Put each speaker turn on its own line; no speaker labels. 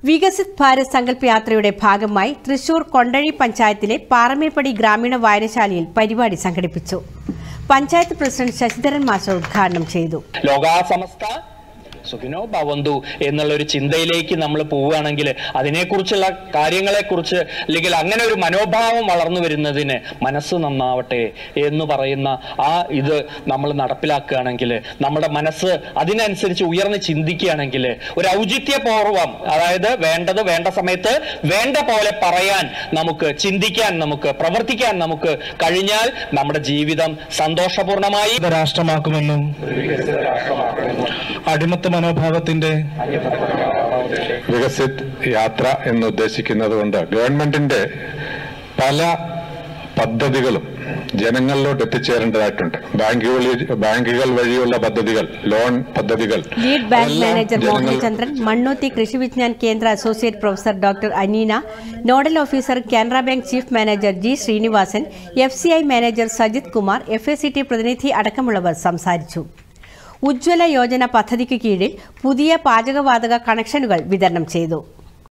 വികസിത് ഭാരത് സങ്കല്പ് യാത്രയുടെ ഭാഗമായി തൃശൂർ കൊണ്ടഴി പഞ്ചായത്തിലെ പാറമേപ്പടി ഗ്രാമീണ വായനശാലയിൽ പരിപാടി സംഘടിപ്പിച്ചു. പഞ്ചായത്ത് പ്രസിഡന്റ് ശശിധരൻ മാസ്റ്റർ ഉദ്ഘാടനം ചെയ്തു.
സുഖിനോ ഭവന്തു എന്നുള്ള ഒരു ചിന്തയിലേക്ക് നമ്മൾ പോവുകയാണെങ്കിൽ അതിനെക്കുറിച്ചുള്ള കാര്യങ്ങളെക്കുറിച്ച് അല്ലെങ്കിൽ അങ്ങനെ ഒരു മനോഭാവം വളർന്നു വരുന്നതിന് മനസ്സ് നന്നാവട്ടെ എന്ന് പറയുന്ന ഇത് നമ്മൾ നടപ്പിലാക്കുകയാണെങ്കിൽ, നമ്മുടെ മനസ്സ് അതിനനുസരിച്ച് ഉയർന്ന് ചിന്തിക്കുകയാണെങ്കിൽ, ഒരു ഔചിത്യപൂർവം, അതായത് വേണ്ടത് വേണ്ട സമയത്ത് വേണ്ട പോലെ പറയാൻ നമുക്ക്, ചിന്തിക്കാൻ നമുക്ക്, പ്രവർത്തിക്കാൻ നമുക്ക് കഴിഞ്ഞാൽ നമ്മുടെ ജീവിതം സന്തോഷപൂർണമായി
രാഷ്ട്രമാക്കുമെന്നും അടിമത്ത മനോഭാവത്തിന്റെ
വികസിത് യാത്ര എന്ന് ഉദ്ദേശിക്കുന്നത് കൊണ്ട് ഗവൺമെന്റിന്റെ പല പദ്ധതികളും ജനങ്ങളിലോട്ട് എത്തിച്ചേരേണ്ടതായിട്ടുണ്ട്. ബാങ്കുകൾ വഴിയുള്ള പദ്ധതികൾ, ലോൺ പദ്ധതികൾ.
Lead bank manager Mohanachandran, Mannuthy Krishi Vigyan Kendra associate professor doctor Aneena, nodal officer Canara bank chief manager G Srinivasan, FCI manager Sajith Kumar, FACT പ്രതിനിധി അടക്കമുള്ളവർ സംസാരിച്ചു. ഉജ്ജ്വല യോജന പദ്ധതിക്ക് കീഴിൽ പുതിയ പാചകവാതക കണക്ഷനുകൾ വിതരണം ചെയ്തു.